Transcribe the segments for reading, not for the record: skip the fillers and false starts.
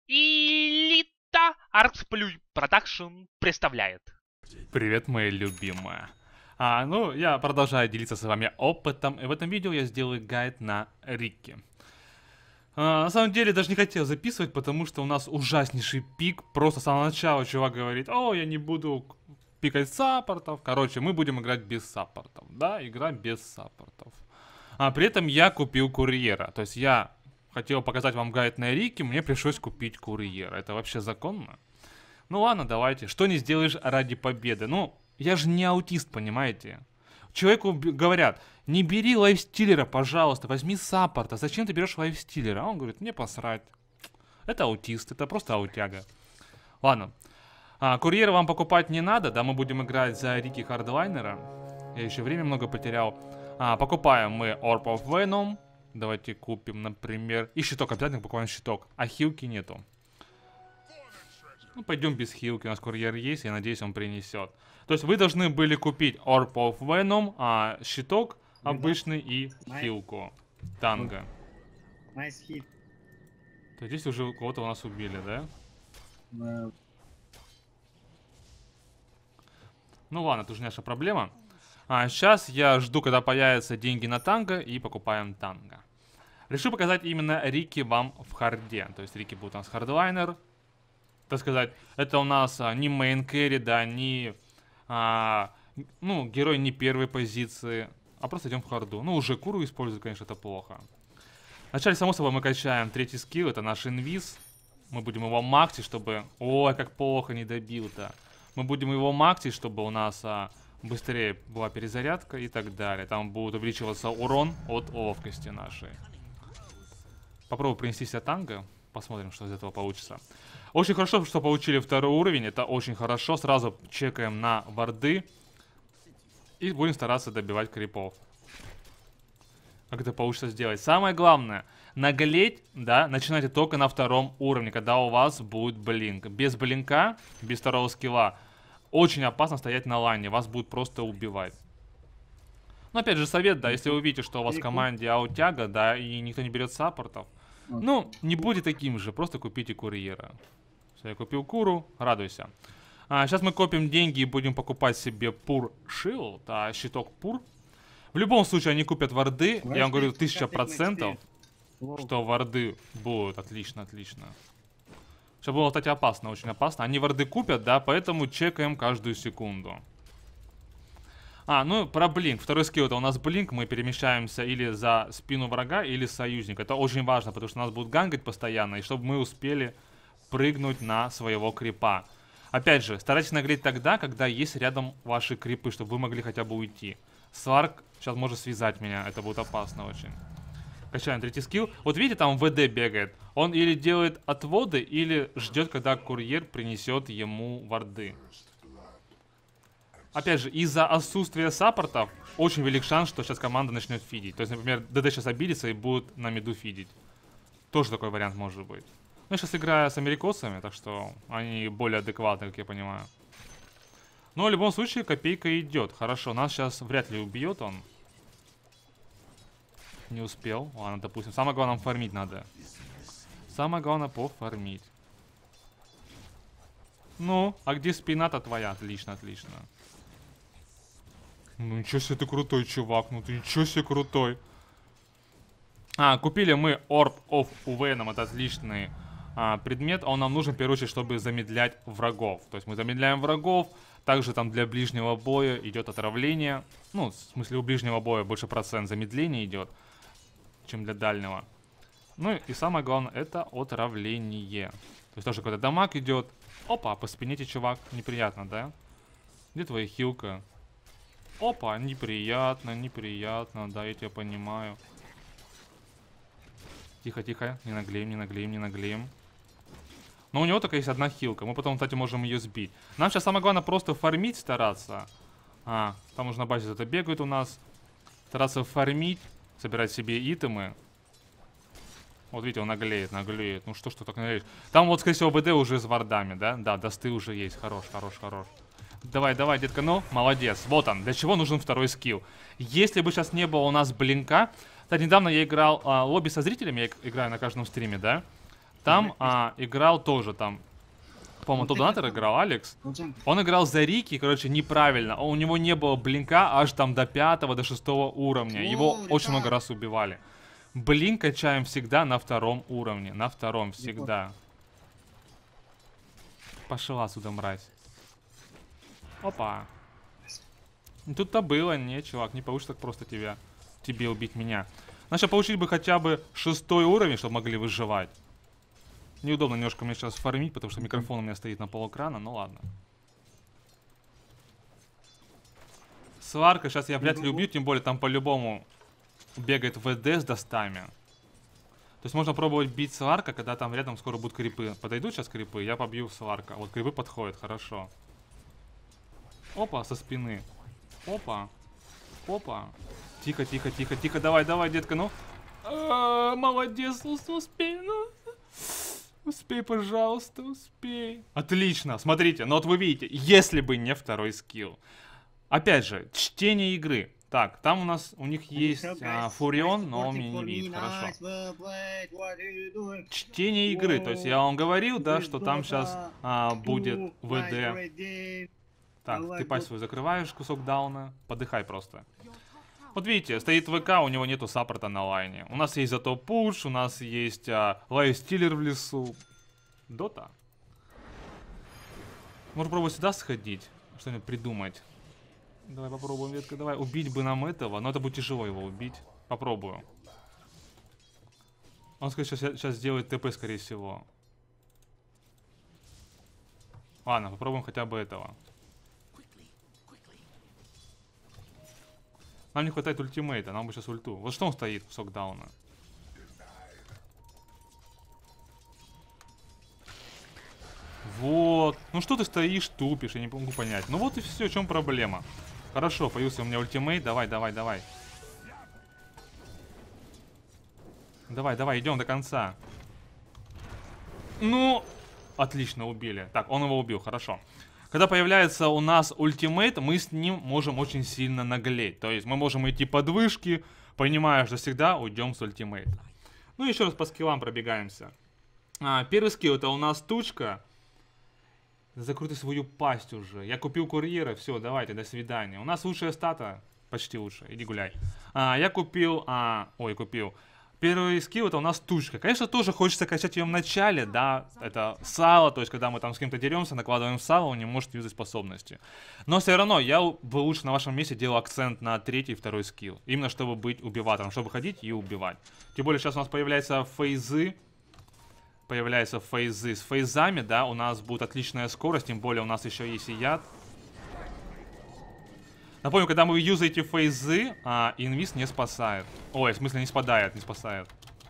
Элита Арксплюй Продакшн представляет. Привет, мои любимые. Ну, я продолжаю делиться с вами опытом, и в этом видео я сделаю гайд на Рикки. На самом деле, даже не хотел записывать, потому что у нас ужаснейший пик. Просто с самого начала чувак говорит: о, я не буду пикать саппортов. Короче, мы будем играть без саппортов. Да, игра без саппортов. При этом я купил курьера. То есть я хотел показать вам гайд на Рикки, мне пришлось купить курьера. Это вообще законно? Ну ладно, давайте. Что не сделаешь ради победы? Ну, я же не аутист, понимаете? Человеку говорят: не бери лайфстилера, пожалуйста, возьми саппорта. Зачем ты берешь лайфстилера? А он говорит: мне посрать. Это аутист, это просто аутяга. Ладно. Курьера вам покупать не надо, да, мы будем играть за Рикки Хардлайнера. Я еще время много потерял. Покупаем мы Orb of Venom. Давайте купим, например... И щиток, обязательно покупаем щиток. А хилки нету. Ну, пойдем без хилки, у нас курьер есть, я надеюсь, он принесет. То есть вы должны были купить Orb of Venom, щиток обычный и хилку. Танго. Nice hit. То есть здесь уже кого-то у нас убили, да? Ну ладно, это уже наша проблема. Сейчас я жду, когда появятся деньги на танго, и покупаем танго. Решил показать именно Рикки вам в харде. То есть Рикки будет у нас хардлайнер. Так сказать, это у нас не мейн кэрри, да, не... ну, герой не первой позиции. А просто идем в харду. Ну, уже куру использовать, конечно, это плохо. Вначале, само собой, мы качаем третий скилл, это наш инвиз. Мы будем его максить, чтобы... Ой, как плохо не добил-то. Мы будем его максить, чтобы у нас быстрее была перезарядка и так далее. Там будет увеличиваться урон от ловкости нашей. Попробую принести себе танго. Посмотрим, что из этого получится. Очень хорошо, что получили второй уровень. Это очень хорошо. Сразу чекаем на варды. И будем стараться добивать крипов. Как это получится сделать? Самое главное, наглеть, да, начинайте только на втором уровне, когда у вас будет блинк. Без блинка, без второго скилла, очень опасно стоять на лайне. Вас будут просто убивать. Но опять же совет, да, если вы увидите, что у вас в команде аутяга, да, и никто не берет саппортов, ну, не будьте таким же, просто купите курьера. Все, я купил куру, радуйся. Сейчас мы копим деньги и будем покупать себе Pur Shield, щиток Pur. В любом случае они купят варды, я вам говорю 1000%, что варды будут. Отлично, отлично. Сейчас было, кстати, опасно, очень опасно. Они варды купят, да, поэтому чекаем каждую секунду. Ну, про блинк. Второй скилл — это у нас блинк. Мы перемещаемся или за спину врага, или союзника. Это очень важно, потому что нас будут гангать постоянно, и чтобы мы успели прыгнуть на своего крипа. Опять же, старайтесь нагреть тогда, когда есть рядом ваши крипы, чтобы вы могли хотя бы уйти. Сварк сейчас может связать меня, это будет опасно очень. Качаем третий скилл. Вот видите, там ВД бегает. Он или делает отводы, или ждет, когда курьер принесет ему варды. Опять же, из-за отсутствия саппортов очень велик шанс, что сейчас команда начнет фидить. То есть, например, ДД сейчас обидится и будет на миду фидить. Тоже такой вариант может быть. Ну, я сейчас играю с америкосами, так что они более адекватны, как я понимаю. Но в любом случае копейка идет. Хорошо, нас сейчас вряд ли убьет он. Не успел. Ладно, допустим. Самое главное, фармить надо. Самое главное пофармить. Ну, а где спина-то твоя? Отлично, отлично. Ну ничего себе ты крутой, чувак. Ну ты ничего себе крутой. Купили мы Orb of Venom. Это отличный предмет. Он нам нужен в первую очередь, чтобы замедлять врагов. То есть мы замедляем врагов. Также там для ближнего боя идет отравление. Ну, в смысле, у ближнего боя больше процент замедления идет, чем для дальнего. Ну и самое главное, это отравление. То есть тоже когда дамаг идет. Опа, по спине тебе, чувак. Неприятно, да? Где твоя хилка? Опа, неприятно, неприятно. Да, я тебя понимаю. Тихо, тихо. Не наглеем, не наглеем, не наглеем. Но у него только есть одна хилка. Мы потом, кстати, можем ее сбить. Нам сейчас самое главное просто фармить стараться. Там уже на базе это бегают у нас. Стараться фармить. Собирать себе итемы. Вот видите, он наглеет, наглеет. Ну что ж ты так наглеешь? Там вот, скорее всего, БД уже с вардами, да? Да, досты уже есть. Хорош, хорош, хорош. Давай, давай, детка, ну, молодец. Вот он, для чего нужен второй скилл. Если бы сейчас не было у нас блинка... Кстати, недавно я играл лобби со зрителями, я играю на каждом стриме, да? Там играл тоже там, по-моему, тот донатор играл, Алекс. Он играл за Рики, короче, неправильно. У него не было блинка аж там до 5-го, до 6-го уровня. Его очень много раз убивали. Блин качаем всегда на 2-м уровне. На 2-м всегда. Пошла отсюда, мразь. Опа. Тут-то было, не, чувак, не получится так просто тебе убить меня. Значит, получить бы хотя бы 6-й уровень, чтобы могли выживать. Неудобно немножко мне сейчас фармить, потому что микрофон у меня стоит на полэкрана, ну ладно. Сварка, сейчас я вряд ли убью, тем более там по-любому бегает ВД с достами. То есть можно пробовать бить Сварка, когда там рядом скоро будут крипы. Подойдут сейчас крипы, я побью Сварка. Вот крипы подходят, хорошо. Опа, со спины. Опа. Опа. Тихо, тихо, тихо, тихо. Давай, давай, детка, ну. Молодец, успей, ну. Успей, пожалуйста, успей. Отлично, смотрите, ну вот вы видите, если бы не 2-й скилл. Опять же, чтение игры. Так, там у них есть Фурион, но он меня не видит, хорошо. Чтение игры, то есть я вам говорил, да, что там сейчас будет ВД. Так, ты пасть свою закрываешь, кусок дауна, подыхай просто. Вот видите, стоит ВК, у него нету саппорта на лайне. У нас есть зато пуш, у нас есть лайфстиллер в лесу. Дота. Можно пробовать сюда сходить, что-нибудь придумать. Давай попробуем, ветка, давай. Убить бы нам этого, но это будет тяжело его убить. Попробую. Он, скорее, сейчас сделает ТП, скорее всего. Ладно, попробуем хотя бы этого. Нам не хватает ультимейта, нам бы сейчас ульту. Вот что он стоит в сокдауна? Вот. Ну что ты стоишь, тупишь, я не могу понять. Ну вот и все, в чем проблема. Хорошо, появился у меня ультимейт, давай, давай, давай. Давай, давай, идем до конца. Ну, отлично, убили. Так, он его убил, хорошо. Когда появляется у нас ультимейт, мы с ним можем очень сильно наглеть. То есть мы можем идти под вышки, понимая, что всегда уйдем с ультимейта. Ну, еще раз по скиллам пробегаемся. Первый скилл это у нас тучка. Закрути свою пасть уже. Я купил курьера, все, давайте, до свидания. У нас лучшая стата, почти лучшая, иди гуляй. Я купил, купил. Первый скилл это у нас тучка. Конечно, тоже хочется качать ее в начале, да, это сало, то есть когда мы там с кем-то деремся, накладываем сало, он не может юзать способности. Но все равно я бы лучше на вашем месте делал акцент на 3-й и 2-й скилл. Именно чтобы быть убиватором, чтобы ходить и убивать. Тем более сейчас у нас появляются фейзы. Появляются фейзы. С фейзами, да, у нас будет отличная скорость, тем более у нас еще есть и яд. Напомню, когда вы юзаете фейзы, инвиз не спасает. Ой, в смысле не спадает, не спасает.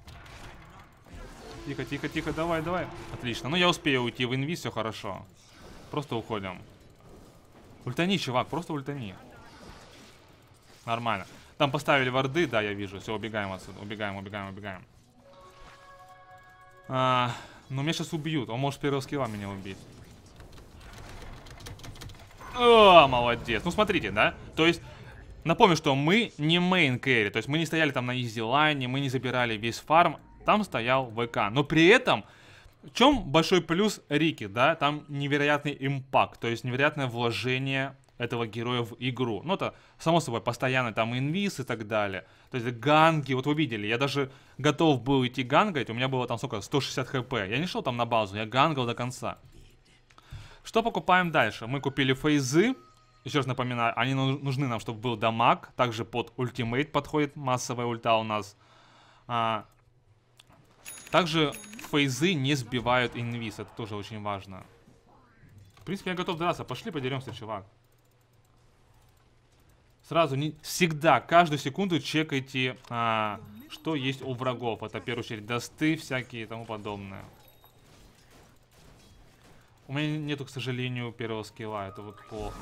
Тихо, тихо, тихо, давай, давай. Отлично, ну я успею уйти в инвиз, все хорошо. Просто уходим. Ультани, чувак, просто ультани. Нормально. Там поставили варды, да, я вижу. Все, убегаем отсюда, убегаем, убегаем, убегаем. Но меня сейчас убьют, он может с первого скилла меня убить. О, молодец. Ну, смотрите, да? То есть, напомню, что мы не мейн кэрри. То есть, мы не стояли там на изи-лайне, мы не забирали весь фарм. Там стоял ВК. Но при этом, в чем большой плюс Рики, да? Там невероятный импакт. То есть, невероятное вложение этого героя в игру. Ну, это, само собой, постоянно там инвиз и так далее. То есть, ганги, вот вы видели, я даже готов был идти гангать. У меня было там, сколько, 160 хп. Я не шел там на базу, я гангал до конца. Что покупаем дальше? Мы купили фейзы. Еще раз напоминаю, они нужны нам, чтобы был дамаг. Также под ультимейт подходит массовая ульта у нас. Также фейзы не сбивают инвиз. Это тоже очень важно. В принципе, я готов драться. Пошли подеремся, чувак. Сразу, всегда, каждую секунду чекайте, что есть у врагов. Это, в первую очередь, досты всякие и тому подобное. У меня нету, к сожалению, первого скилла, это вот плохо.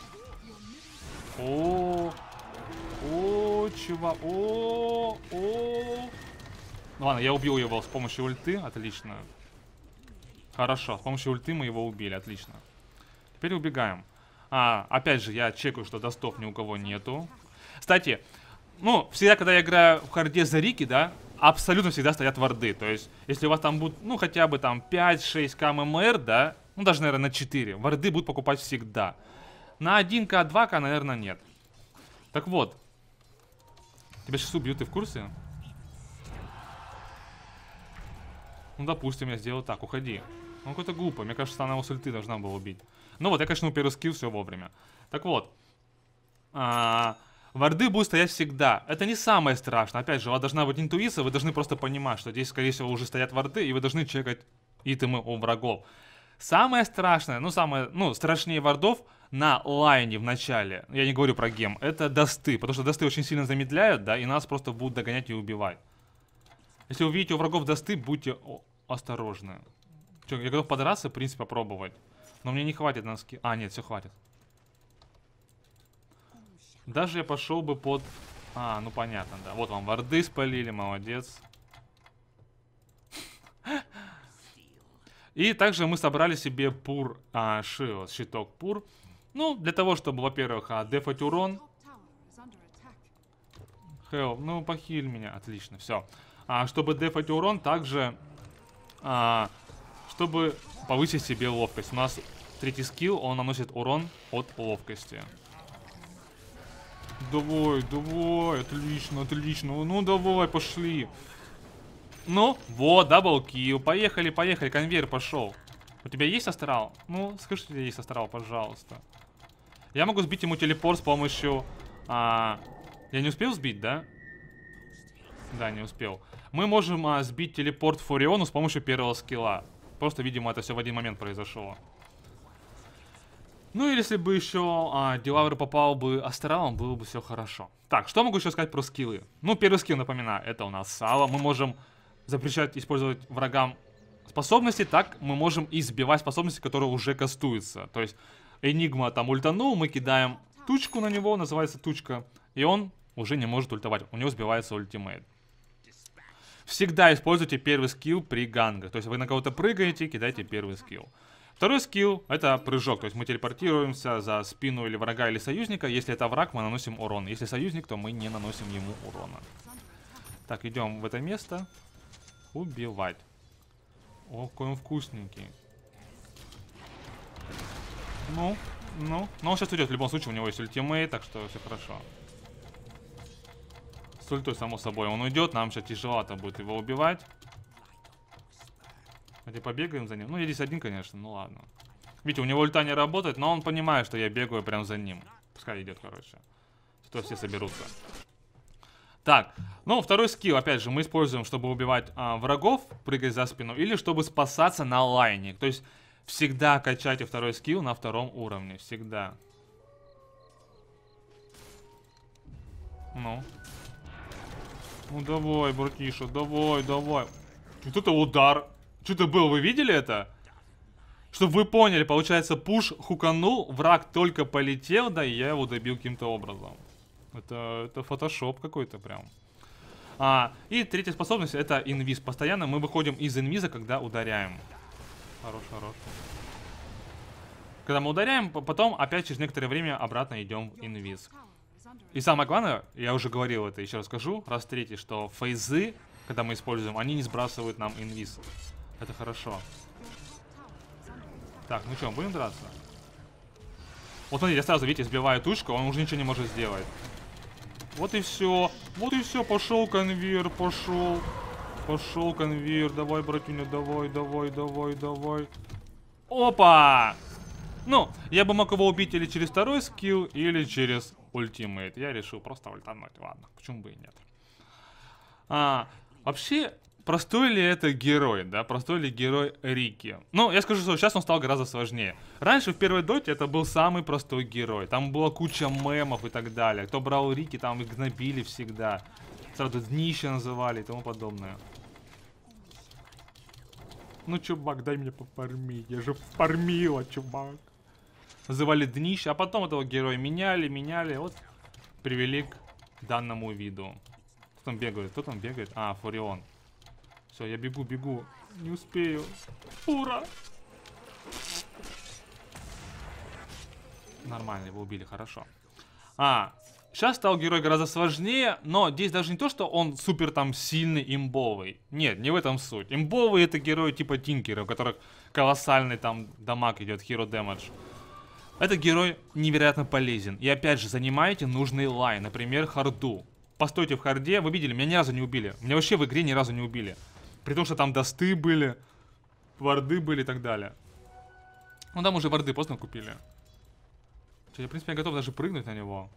О, чувак, Ну ладно, я убил его с помощью ульты, отлично. Хорошо, с помощью ульты мы его убили, отлично. Теперь убегаем. Опять же, я чекаю, что достов ни у кого нету. Кстати, ну, всегда, когда я играю в харде за Рики, да, абсолютно всегда стоят варды. То есть, если у вас там будет, ну, хотя бы там 5-6 КМР, да, ну, даже, наверное, на 4, варды будут покупать всегда. На 1К, 2К, наверное, нет. Так вот. Тебя сейчас убьют, ты в курсе? Ну, допустим, я сделал так, уходи. Ну, какой-то глупо. Мне кажется, она его с ульты должна была убить. Ну вот, я, конечно, первый скилл, все вовремя. Так вот. Варды будут стоять всегда. Это не самое страшное. Опять же, у вас должна быть интуиция, вы должны просто понимать, что здесь, скорее всего, уже стоят варды, и вы должны чекать итемы у врагов. Самое страшное, страшнее вардов на лайне в начале, я не говорю про гем, это досты, потому что досты очень сильно замедляют, да, и нас просто будут догонять и убивать. Если вы видите у врагов досты, будьте осторожны. Че, я готов подраться, в принципе, попробовать. Но мне не хватит на ски... А, нет, все хватит. Даже я пошел бы под... А, ну понятно, да. Вот вам варды спалили, молодец. И также мы собрали себе пур шилд, щиток пур. Ну, для того, чтобы, во-первых, дефать урон. Хелп, ну похиль меня, отлично, все. Чтобы дефать урон, также чтобы повысить себе ловкость. У нас третий скилл, он наносит урон от ловкости. Давай, давай, отлично, отлично. Ну давай, пошли. Ну, вот, даблкилл. Поехали, поехали, конвейер пошел. У тебя есть астрал? Ну, скажи, что у тебя есть астрал, пожалуйста. Я могу сбить ему телепорт с помощью... Я не успел сбить, да? Да, не успел. Мы можем сбить телепорт Фуриону с помощью первого скилла. Просто, видимо, это все в один момент произошло. Ну, или если бы еще Дилавр попал бы астралом, было бы все хорошо. Так, что могу еще сказать про скиллы? Ну, первый скилл, напоминаю, это у нас Сава. Мы можем запрещать использовать врагам способности, так мы можем и сбивать способности, которые уже кастуются. То есть, Энигма там ультанул, мы кидаем тучку на него, называется тучка, и он уже не может ультовать, у него сбивается ультимейт. Всегда используйте первый скилл при гангах. То есть вы на кого-то прыгаете, кидайте первый скилл. Второй скилл — это прыжок. То есть мы телепортируемся за спину или врага, или союзника. Если это враг, мы наносим урон. Если союзник, то мы не наносим ему урона. Так, идем в это место. Убивать. О, какой он вкусненький. Ну, но он сейчас уйдет. В любом случае, у него есть ультимейт, так что все хорошо. С ультой, само собой, он уйдет. Нам сейчас тяжеловато будет его убивать. Хотя побегаем за ним. Ну, я здесь один, конечно, ну ладно. Видите, у него ульта не работает, но он понимает, что я бегаю прям за ним. Пускай идет, короче. То все соберутся. Так, ну, второй скилл, опять же, мы используем, чтобы убивать врагов, прыгать за спину, или чтобы спасаться на лайне. То есть, всегда качайте второй скилл на втором уровне. Всегда. Ну. Ну, давай, братиша, давай, давай. Вот это удар. Что это было, вы видели это? Чтобы вы поняли, получается, пуш хуканул, враг только полетел, да, и я его добил каким-то образом. Это фотошоп какой-то прям. И третья способность — это инвиз. Постоянно мы выходим из инвиза, когда ударяем. Хорош, хорош. Когда мы ударяем, потом опять через некоторое время обратно идем в инвиз. И самое главное, я уже говорил это, еще раз скажу, раз третий, что фейзы, когда мы используем, они не сбрасывают нам инвиз. Это хорошо. Так, ну что, будем драться? Вот смотрите, я сразу, видите, сбиваю тушку, он уже ничего не может сделать. Вот и все. Вот и все. Пошел конвейер, пошел. Пошел конвейер. Давай, братюня, давай, давай, давай, давай. Опа! Ну, я бы мог его убить или через второй скилл, или через ультимейт. Я решил просто ультануть. Ладно, почему бы и нет. Вообще, простой ли это герой, да? Простой ли герой Рики? Ну, я скажу, что сейчас он стал гораздо сложнее. Раньше в первой доте это был самый простой герой. Там была куча мемов и так далее. Кто брал Рики, там их гнобили всегда. Сразу днище называли и тому подобное. Ну, чувак, дай мне пофармить. Я же фармила, чувак. Называли днище, а потом этого героя меняли, вот привели к данному виду. Кто там бегает? Кто там бегает? Фурион. Все, я бегу. Не успею. Ура! Нормально, его убили, хорошо. Сейчас стал герой гораздо сложнее, но здесь даже не то, что он супер там сильный, имбовый. Нет, не в этом суть. Имбовый это герои типа Тинкера, у которых колоссальный там дамаг идет, hero damage. Этот герой невероятно полезен. И опять же, занимаете нужный лайн, например, харду. Постойте в харде, вы видели, меня ни разу не убили. Меня вообще в игре ни разу не убили. При том, что там досты были, варды были и так далее. Ну там уже варды поздно купили. Я, в принципе, готов даже прыгнуть на него.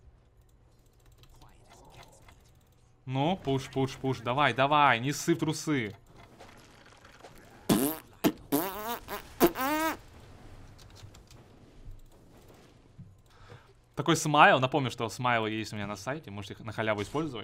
Ну, пуш, пуш, пуш. Давай, давай, не ссы в трусы. Такой смайл. Напомню, что смайлы есть у меня на сайте. Можете их на халяву использовать.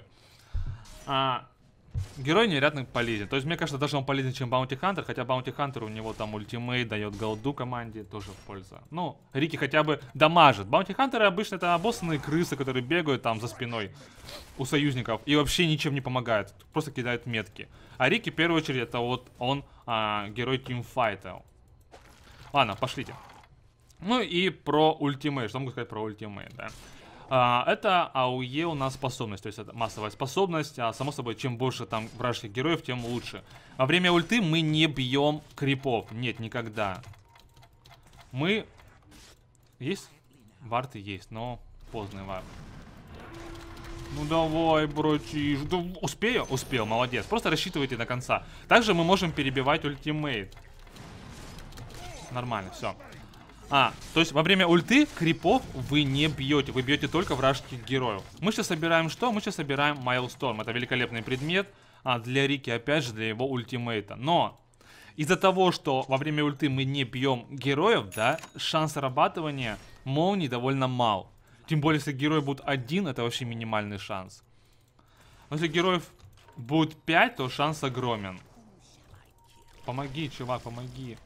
Герой невероятно полезен. То есть, мне кажется, даже он полезен, чем Bounty Hunter. Хотя Bounty Hunter у него там ультимейт дает голду команде. Тоже польза. Ну, Рики хотя бы дамажит. Bounty Hunter обычно это обоссанные крысы, которые бегают там за спиной у союзников. И вообще ничем не помогают. Просто кидают метки. А Рики, в первую очередь, это вот он герой тимфайта. Ладно, пошлите. Ну и про ультимейт. Что могу сказать про ультимейт, да? Это АУЕ у нас способность, то есть это массовая способность, само собой, чем больше там вражеских героев, тем лучше. Во время ульты мы не бьем крипов, нет, никогда. Мы... Есть? Варты есть, но поздный варт. Ну давай, братиш, да, успею? Успел, молодец, просто рассчитывайте до конца. Также мы можем перебивать ультимейт. Нормально, все. То есть во время ульты крипов вы не бьете, вы бьете только вражеских героев. Мы сейчас собираем что? Мы сейчас собираем Майлсторм. Это великолепный предмет для Рики, опять же, для его ультимейта. Но из-за того, что во время ульты мы не бьем героев, да, шанс срабатывания молний довольно мал. Тем более, если герой будет один, это вообще минимальный шанс. Но если героев будет 5, то шанс огромен. Помоги, чувак, помоги.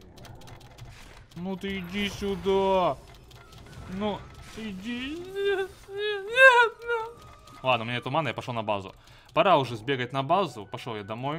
Ну ты иди сюда. Ну, иди. Ладно, у меня нет маны, я пошел на базу. Пора уже сбегать на базу. Пошел я домой.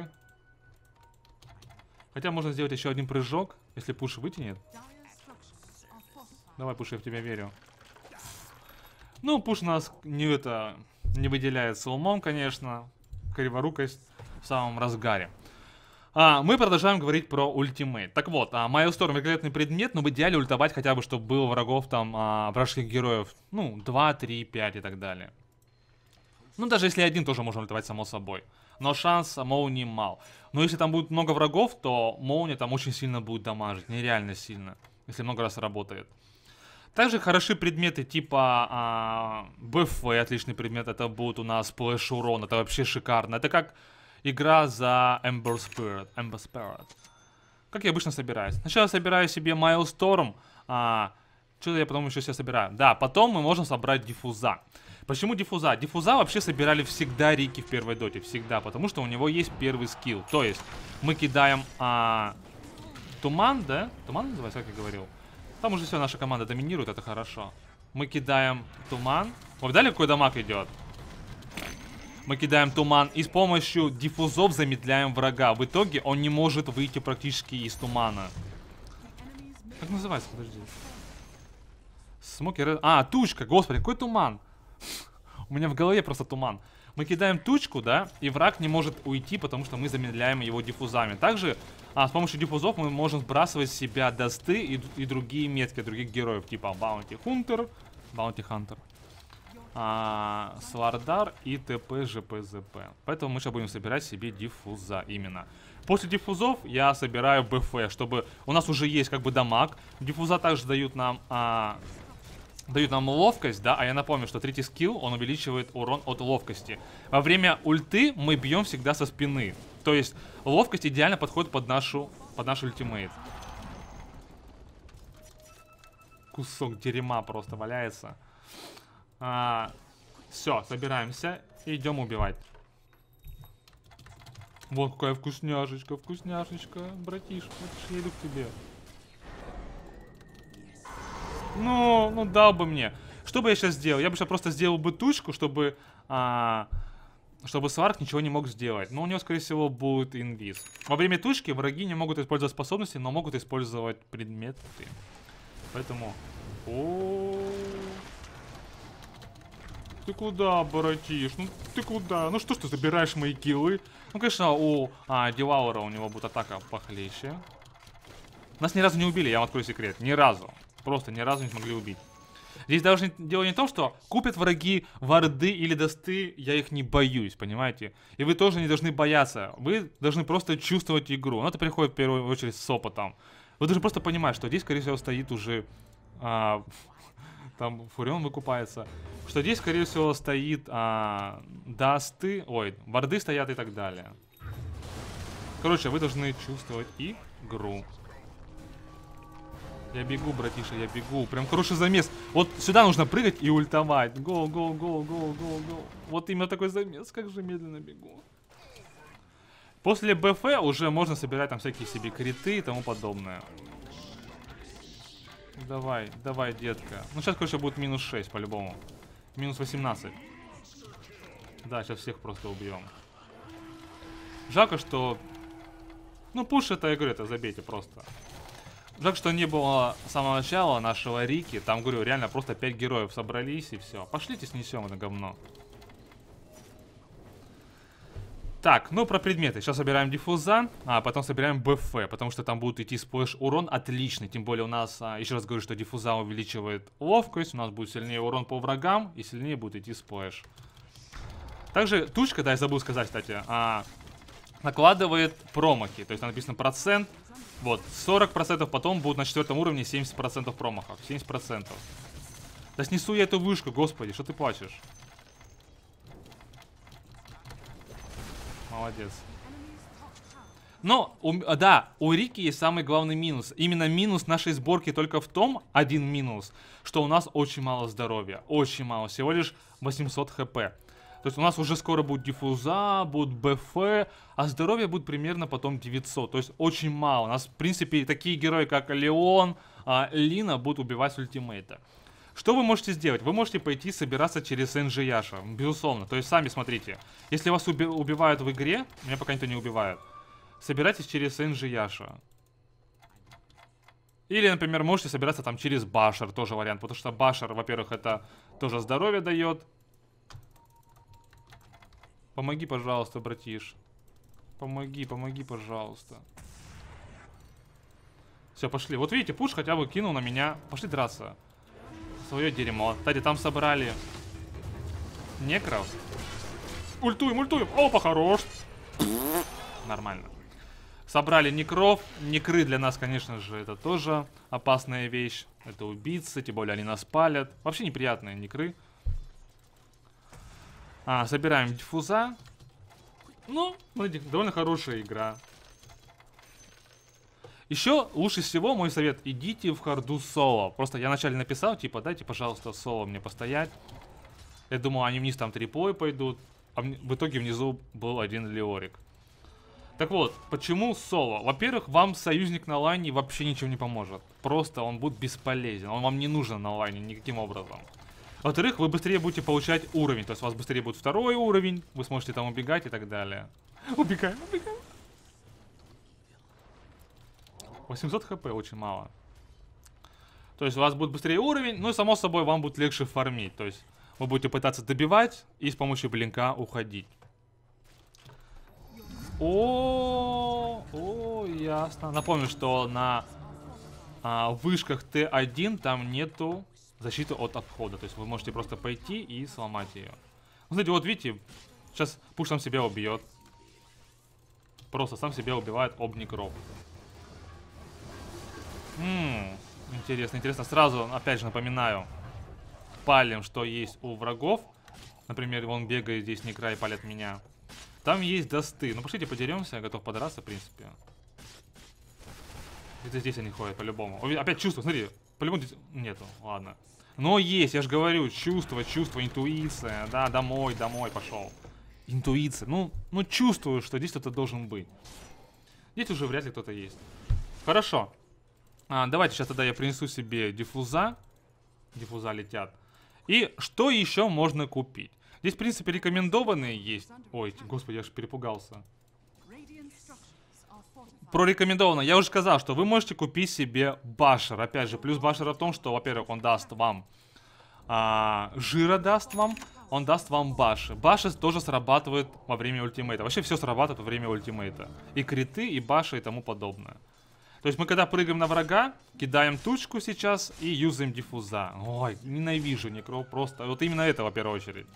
Хотя можно сделать еще один прыжок, если пуш вытянет. Давай, пуш, я в тебя верю. Ну, пуш у нас не выделяется умом, конечно. Криворукость в самом разгаре. Мы продолжаем говорить про ультимейт. Так вот, Майлсторм великолепный предмет, но в идеале ультовать хотя бы, чтобы было врагов там, вражеских героев, ну, 2, 3, 5 и так далее. Ну, даже если один, тоже можно ультовать, само собой. Но шанс молнии мал. Но если там будет много врагов, то молния там очень сильно будет дамажить, нереально сильно, если много раз работает. Также хороши предметы типа БФ, отличный предмет, это будет у нас сплэш урон, это вообще шикарно. Это как... Игра за Ember Spirit. Как я обычно собираюсь. Сначала собираю себе Майлсторм. Что-то я потом еще себе собираю. Да, потом мы можем собрать диффуза. Почему диффуза? Диффуза вообще собирали всегда Рики в первой доте. Всегда. Потому что у него есть первый скилл. То есть мы кидаем туман, да? Туман называется, как я говорил. Там уже все, наша команда доминирует, это хорошо. Мы кидаем туман. Вы видали, какой дамаг идет? Мы кидаем туман и с помощью диффузов замедляем врага. В итоге он не может выйти практически из тумана. Как называется? Подожди. Смокер... тучка. Господи, какой туман? У меня в голове просто туман. Мы кидаем тучку, да, и враг не может уйти, потому что мы замедляем его диффузами. Также с помощью диффузов мы можем сбрасывать с себя досты и другие метки других героев. Типа Bounty Hunter. Свардар и ТП, ЖП, ЗП. Поэтому мы сейчас будем собирать себе диффуза именно. После диффузов я собираю БФ, чтобы у нас уже есть как бы дамаг. Диффуза также дают нам ловкость, да, а я напомню, что третий скилл, он увеличивает урон от ловкости. Во время ульты мы бьем всегда со спины. То есть ловкость идеально подходит под наш ультимейт. Кусок дерьма просто валяется. Все, собираемся и идем убивать. Вот какая вкусняшечка, братиш, я иду к тебе. Ну дал бы мне. Что бы я сейчас сделал? Я бы сейчас просто сделал бы тучку, чтобы Сварк ничего не мог сделать. Но у него, скорее всего, будет инвиз. Во время тучки враги не могут использовать способности, но могут использовать предметы. Поэтому... Ты куда, братиш? Ну ты куда? Ну что ж ты забираешь мои киллы? Ну, конечно, у Деваура у него будет атака похлеще. Нас ни разу не убили, я вам открою секрет. Ни разу. Просто ни разу не смогли убить. Здесь даже дело не в том, что купят враги варды или досты, я их не боюсь, понимаете? И вы тоже не должны бояться. Вы должны просто чувствовать игру. Но это приходит в первую очередь с опытом. Вы должны просто понимать, что здесь, скорее всего, стоит уже... там Фурион выкупается. Что здесь, скорее всего, стоит дасты... Ой, варды стоят и так далее. Короче, вы должны чувствовать игру. Я бегу, братиша, я бегу. Прям хороший замес. Вот сюда нужно прыгать и ультовать. Гоу, гоу, гоу, гоу, гоу, гоу. Вот именно такой замес. Как же медленно бегу. После БФ уже можно собирать там всякие себе криты и тому подобное. Давай, давай, детка. Ну, сейчас, короче, будет минус 6 по-любому. Минус 18. Да, сейчас всех просто убьем. Жалко, что... Ну, пуш это, я говорю, это забейте просто. Жалко, что не было с самого начала нашего Рики. Там, говорю, реально просто 5 героев собрались и все. Пошлите снесем это говно. Так, ну про предметы. Сейчас собираем диффуза, а потом собираем БФ, потому что там будет идти сплэш урон отличный. Тем более у нас, еще раз говорю, что диффуза увеличивает ловкость. У нас будет сильнее урон по врагам и сильнее будет идти сплэш. Также тучка, да, я забыл сказать, кстати, накладывает промахи. То есть там написано процент. Вот, 40%, потом будут на 4 уровне 70% промахов. 70%. Да снесу я эту вышку, господи, что ты плачешь? Молодец. Но, да, у Рики есть самый главный минус. Именно минус нашей сборки только в том, один минус, что у нас очень мало здоровья. Очень мало, всего лишь 800 хп. То есть у нас уже скоро будет диффуза, будет БФ, а здоровье будет примерно потом 900. То есть очень мало. У нас, в принципе, такие герои, как Леон, Лина будут убивать с ультимейта. Что вы можете сделать? Вы можете пойти собираться через НЖ Яша, безусловно. То есть сами смотрите. Если вас убивают в игре, меня пока никто не убивает, собирайтесь через НЖ Яша. Или, например, можете собираться там через Башер, тоже вариант. Потому что Башер, во-первых, это тоже здоровье дает. Помоги, пожалуйста, братиш. Помоги, помоги, пожалуйста. Все, пошли. Вот видите, пуш хотя бы кинул на меня. Пошли драться. Свое дерьмо. Кстати, там собрали некров. Ультуем, ультуем. Опа, хорош. Нормально. Собрали некров. Некры для нас, конечно же, это тоже опасная вещь. Это убийцы, тем более они нас палят. Вообще неприятные некры. Собираем диффуза. Ну, смотрите, довольно хорошая игра. Еще лучше всего, мой совет, идите в харду соло. Просто я вначале написал, типа, дайте, пожалуйста, соло мне постоять. Я думал, они вниз там трипой пойдут. А в итоге внизу был один Леорик. Так вот, почему соло? Во-первых, вам союзник на лайне вообще ничего не поможет. Просто он будет бесполезен. Он вам не нужен на лайне никаким образом. Во-вторых, вы быстрее будете получать уровень. То есть у вас быстрее будет второй уровень. Вы сможете там убегать и так далее. Убегаем, убегаем. 800 хп очень мало. То есть у вас будет быстрее уровень. Ну и само собой вам будет легче фармить. То есть вы будете пытаться добивать и с помощью блинка уходить. О, ясно. Напомню, что на вышках Т1 там нету защиты от обхода. То есть вы можете просто пойти и сломать ее. Ну, смотрите, вот видите, сейчас пуш сам себя убьет. Просто сам себя убивает об некров. Интересно, интересно. Сразу, опять же, напоминаю, палим, что есть у врагов. Например, он бегает здесь некра и палит меня. Там есть досты. Ну, пошлите подеремся, я готов подраться, в принципе. Где-то здесь они ходят, по-любому. Опять чувство, смотри, по-любому здесь нету, ладно. Но есть, я же говорю, чувство, интуиция. Да, домой, пошел. Интуиция, ну чувствую, что здесь кто-то должен быть. Здесь уже вряд ли кто-то есть. Хорошо. Давайте сейчас тогда я принесу себе диффуза. Диффуза летят. И что еще можно купить? Здесь, в принципе, рекомендованные есть. Ой, господи, я же перепугался. Про рекомендованное. Я уже сказал, что вы можете купить себе башер. Опять же, плюс башера в том, что, во-первых, он даст вам жира даст вам. он даст вам баши. Баши тоже срабатывают во время ультимейта. Вообще все срабатывает во время ультимейта. И криты, и баши, и тому подобное. То есть мы когда прыгаем на врага, кидаем тучку сейчас и юзаем диффуза. Ой, ненавижу некров просто. Вот именно это в первую очередь.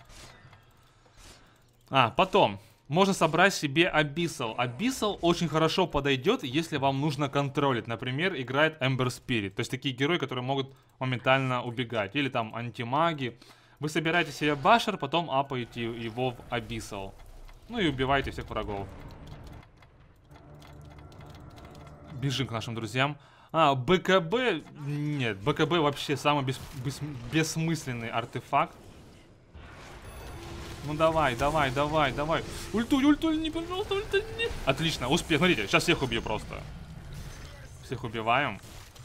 Потом. Можно собрать себе Abyssal. Abyssal очень хорошо подойдет, если вам нужно контролить. Например, играет Ember Spirit. То есть такие герои, которые могут моментально убегать. Или там антимаги. Вы собираете себе башер, потом апаете его в Abyssal. Ну и убиваете всех врагов. Бежим к нашим друзьям. БКБ... Нет, БКБ вообще самый бессмысленный артефакт. Ну давай. Ультуль, не, пожалуйста, ультуль, не. Отлично, успех. Смотрите, сейчас всех убью просто. Всех убиваем.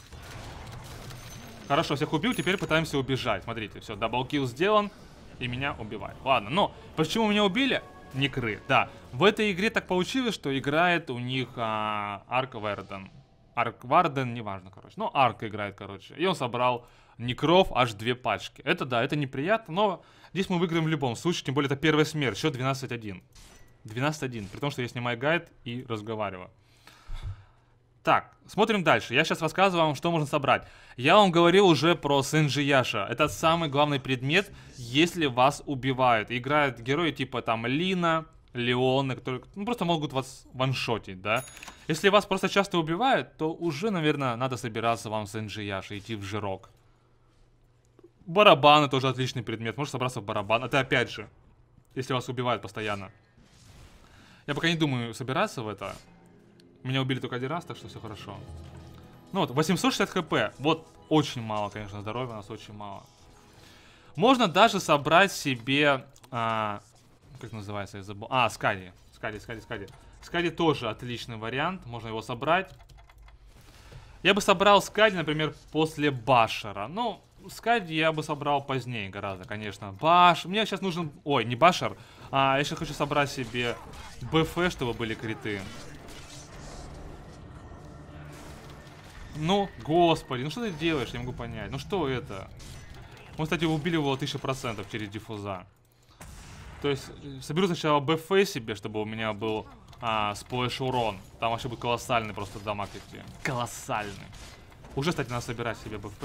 Хорошо, всех убил, теперь пытаемся убежать. Смотрите, все, даблкилл сделан. И меня убивают. Ладно, но почему меня убили? Некры, да. В этой игре так получилось, что играет у них Арк Варден. Арк Варден, неважно, короче. Ну, Арк играет, короче. И он собрал некров аж 2 пачки. Это да, это неприятно, но здесь мы выиграем в любом случае. Тем более это первая смерть. Счет 12-1. 12-1. При том, что я снимаю гайд и разговариваю. Так, смотрим дальше. Я сейчас рассказываю вам, что можно собрать. Я вам говорил уже про Сенджияша. Это самый главный предмет, если вас убивают. Играют герои типа там Лина, Леоны, которые просто могут вас ваншотить, да. Если вас просто часто убивают, то уже, наверное, надо собираться вам в Сенджияша, идти в жирок. Барабаны тоже отличный предмет. Можно собраться в барабан. Это опять же, если вас убивают постоянно. Я пока не думаю собираться в это. Меня убили только один раз, так что все хорошо. Ну вот, 860 хп. Вот, очень мало, конечно, здоровья у нас очень мало. Можно даже собрать себе... как называется, я забыл. Скади. Скади тоже отличный вариант. Можно его собрать. Я бы собрал Скади, например, после Башера. Ну, Скади я бы собрал позднее гораздо, конечно. Мне сейчас нужен... Ой, не Башер. Я сейчас хочу собрать себе БФ, чтобы были криты. Ну, господи, ну что ты делаешь, я не могу понять. Ну что это? Мы, кстати, убили его 1000% через диффуза. То есть, соберу сначала БФ себе, чтобы у меня был сплэш урон. Там вообще будет колоссальный просто дамаг идти. Колоссальный. Уже, кстати, надо собирать себе БФ.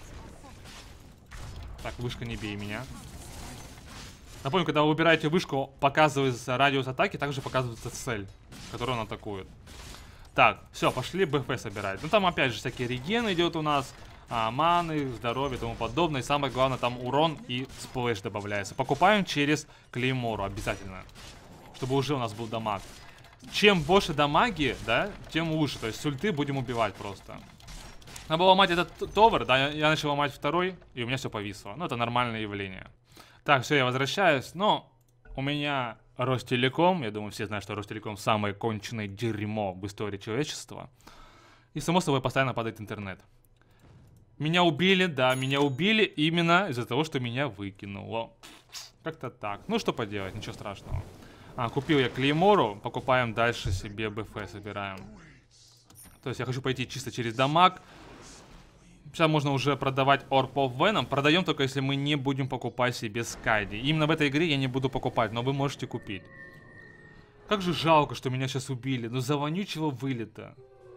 Так, вышка, не бей меня. Напомню, когда вы выбираете вышку, показывается радиус атаки, также показывается цель, которую он атакует. Так, все, пошли БФ собирать. Ну там опять же всякие реген идет у нас, маны, здоровье и тому подобное. И самое главное, там урон и сплэш добавляется. Покупаем через Клеймору обязательно, чтобы уже у нас был дамаг. Чем больше дамаги, да, тем лучше. То есть с ульты будем убивать просто. Надо было ломать этот товар, да, я начал ломать второй, и у меня все повисло. Ну это нормальное явление. Так, все, я возвращаюсь, но у меня... Ростелеком, я думаю, все знают, что Ростелеком самое конченое дерьмо в истории человечества. И, само собой, постоянно падает интернет. Меня убили, да, меня убили именно из-за того, что меня выкинуло. Как-то так. Ну, что поделать, ничего страшного. Купил я Клеймору, покупаем дальше себе БФ, собираем. То есть я хочу пойти чисто через дамаг. Сейчас можно уже продавать Orb of Venom. Продаем только если мы не будем покупать себе Скайди. Именно в этой игре я не буду покупать, но вы можете купить. Как же жалко, что меня сейчас убили. Ну за вонючего вылета.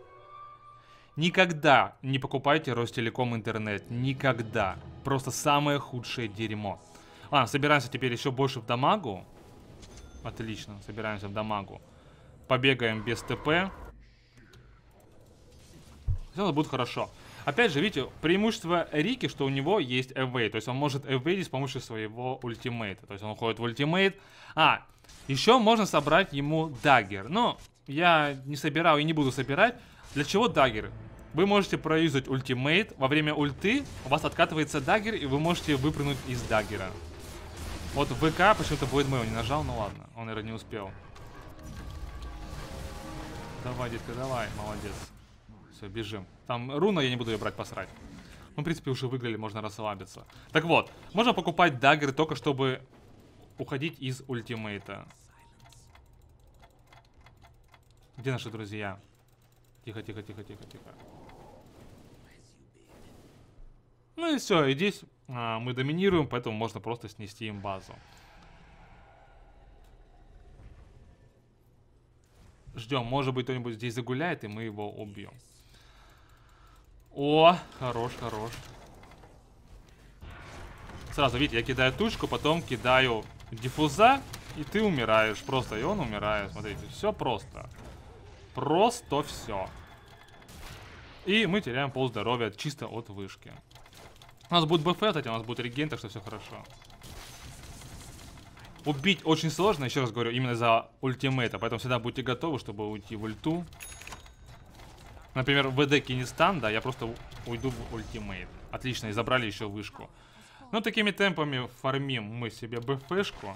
Никогда не покупайте Ростелеком интернет. Никогда. Просто самое худшее дерьмо. Ладно, собираемся теперь еще больше в дамагу. Отлично, собираемся в дамагу. Побегаем без ТП. Все будет хорошо. Опять же, видите, преимущество Рики, что у него есть эвейд. То есть он может эвейдить с помощью своего ультимейта. То есть он уходит в ультимейт. Еще можно собрать ему даггер. Но я не собирал и не буду собирать. Для чего даггер? Вы можете проюзать ультимейт. Во время ульты у вас откатывается даггер, и вы можете выпрыгнуть из даггера. Вот в ВК почему-то Void Mail не нажал, ну ладно, он, наверное, не успел. Давай, детка, давай, молодец. Все, бежим. Там руна, я не буду ее брать, посрать. Ну, в принципе, уже выиграли, можно расслабиться. Так вот, можно покупать даггеры только чтобы уходить из ультимейта. Где наши друзья? Тихо, тихо, тихо, тихо, тихо. Ну и все, и здесь мы доминируем, поэтому можно просто снести им базу. Ждем, может быть, кто-нибудь здесь загуляет, и мы его убьем. О, хорош, хорош. Сразу, видите, я кидаю тушку, потом кидаю диффуза, и ты умираешь просто, и он умирает. Смотрите, все просто. Просто все. И мы теряем пол здоровья чисто от вышки. У нас будет БФ, кстати, у нас будет реген, так что все хорошо. Убить очень сложно, еще раз говорю, именно за ультимейта, поэтому всегда будьте готовы, чтобы уйти в ульту. Например, в ВД кинет стан, да, я просто уйду в ультимейт. Отлично, и забрали еще вышку. Ну, такими темпами фармим мы себе БФшку.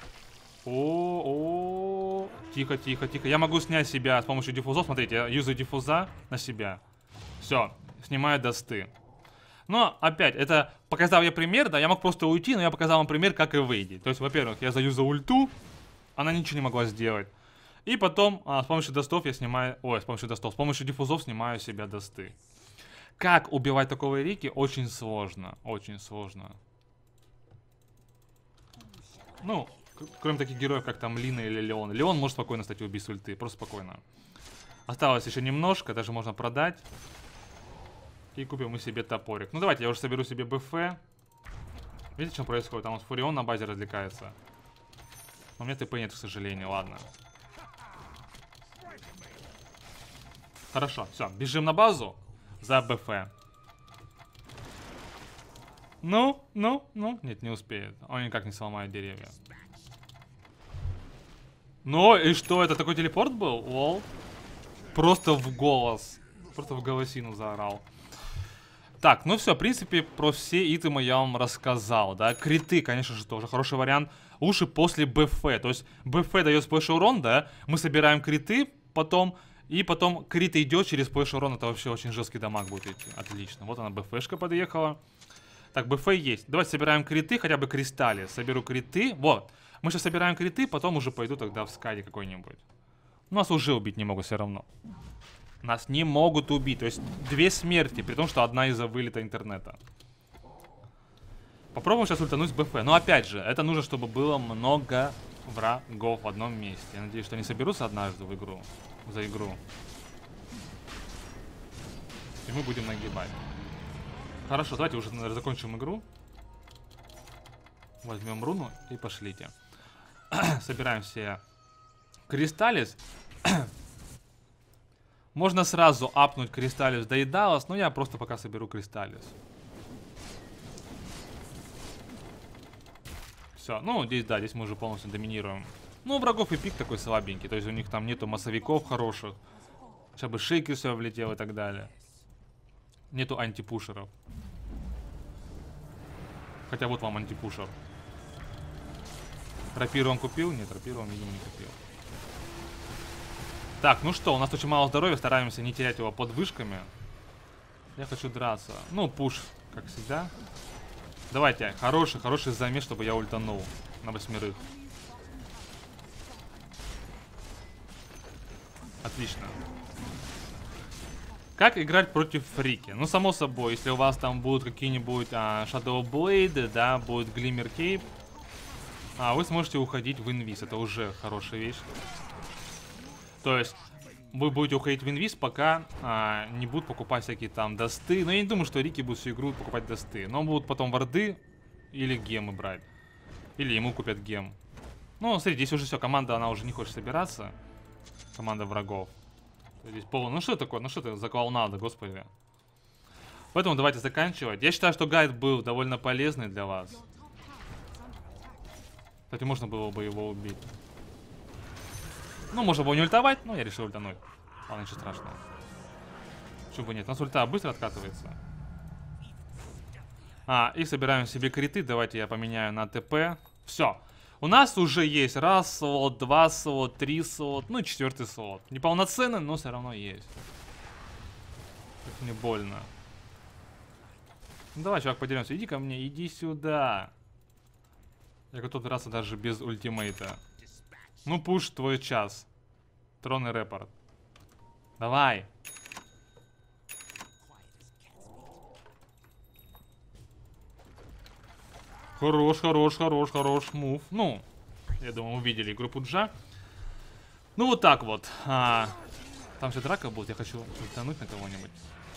О, тихо, тихо, тихо. Я могу снять себя с помощью диффузов. Смотрите, я юзаю диффуза на себя. Все, снимаю досты. Но, опять, это показал я пример, да, я мог просто уйти, но я показал вам пример, как и выйти. То есть, во-первых, я заюзал ульту, она ничего не могла сделать. И потом с помощью достов я снимаю... Ой, с помощью достов, с помощью диффузов снимаю себя досты. Как убивать такого Рики? Очень сложно, очень сложно. Ну, кроме таких героев, как там Лина или Леон. Леон может спокойно стать убийцей ульты, просто спокойно. Осталось еще немножко, даже можно продать. И купим мы себе топорик. Ну давайте, я уже соберу себе БФ. Видите, что происходит? Там вот Фурион на базе развлекается. Но у меня ТП нет, к сожалению, ладно. Хорошо, все, бежим на базу за БФ. Ну, нет, не успеет. Он никак не сломает деревья. Ну, и что, это такой телепорт был? Лол. Просто в голос. Просто в голосину заорал. Так, ну все, в принципе, про все итемы я вам рассказал, да. Криты, конечно же, тоже хороший вариант. Лучше после БФ. То есть БФ дает сплэш урон, да. Мы собираем криты потом. И потом крит идет через сплэш урон. Это вообще очень жесткий дамаг будет идти. Отлично. Вот она, БФшка подъехала. Так, БФ есть. Давайте собираем криты, хотя бы кристалли. Соберу криты. Вот. Мы сейчас собираем криты, потом уже пойду тогда в скади какой-нибудь. Нас уже убить не могут все равно. Нас не могут убить. То есть 2 смерти, при том, что одна из-за вылета интернета. Попробуем сейчас ультануть с БФ. Но опять же, это нужно, чтобы было много врагов в одном месте. Я надеюсь, что они соберутся однажды в игру. За игру. И мы будем нагибать. Хорошо, давайте уже закончим игру. Возьмем руну и пошлите. Собираем все кристаллис. Можно сразу апнуть кристаллис доедалос, но я просто пока соберу кристаллис. Все, ну здесь, да, здесь мы уже полностью доминируем. Ну, у врагов и пик такой слабенький, то есть у них там нету массовиков хороших. Сейчас бы шейкер все влетел и так далее. Нету антипушеров. Хотя вот вам антипушер. Рапиру он купил? Нет, рапиру он, видимо, не купил. Так, ну что, у нас очень мало здоровья, стараемся не терять его под вышками. Я хочу драться. Ну, пуш, как всегда. Давайте, хороший замес, чтобы я ультанул на 8. Отлично. Как играть против Рики? Ну, само собой, если у вас там будут какие-нибудь Shadow Blade, да, будет Glimmer Cape, вы сможете уходить в инвиз. Это уже хорошая вещь. То есть, вы будете уходить в инвиз, пока не будут покупать всякие там досты. Но я не думаю, что Рики будут всю игру покупать досты. Но будут потом варды или гемы брать. Или ему купят гем. Ну, смотрите, здесь уже все, команда, она уже не хочет собираться. Команда врагов. Здесь полно. Ну что такое? Ну что это за клоунада, господи. Поэтому давайте заканчивать. Я считаю, что гайд был довольно полезный для вас. Кстати, можно было бы его убить. Ну, можно было не ультовать, но я решил ультануть. Ладно, ничего страшного. Почему бы нет? У нас ульта быстро откатывается. И собираем себе криты. Давайте я поменяю на ТП. Все. У нас уже есть 1 слот, 2 слот, 3 слот, ну и 4 слот. Неполноценный, но все равно есть. Как мне больно. Ну давай, чувак, подеремся. Иди ко мне, иди сюда. Я готов драться даже без ультимейта. Ну пуш, твой час. Трон и репорт. Давай. Хорош мув. Ну, я думаю, увидели игру Пуджа. Ну, вот так вот. Там же драка будет, я хочу ультануть на кого-нибудь.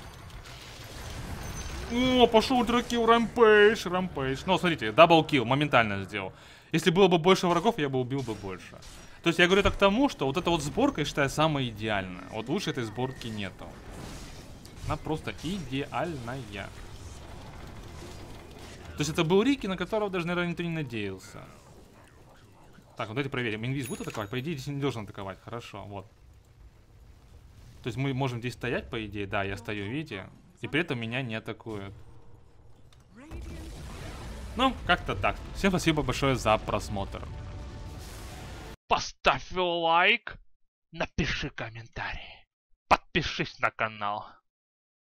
О, пошел дракил, рампейдж. Ну, смотрите, даблкил моментально сделал. Если было бы больше врагов, я бы убил бы больше. То есть я говорю это к тому, что вот эта вот сборка, я считаю, самая идеальная. Вот лучше этой сборки нету. Она просто идеальная. То есть это был Рики, на которого даже, наверное, никто не надеялся. Так, вот давайте проверим. Инвиз будет атаковать? По идее, здесь не должен атаковать. Хорошо, вот. То есть мы можем здесь стоять, по идее. Да, я стою, видите? И при этом меня не атакуют. Ну, как-то так. Всем спасибо большое за просмотр. Поставь лайк, напиши комментарий, подпишись на канал.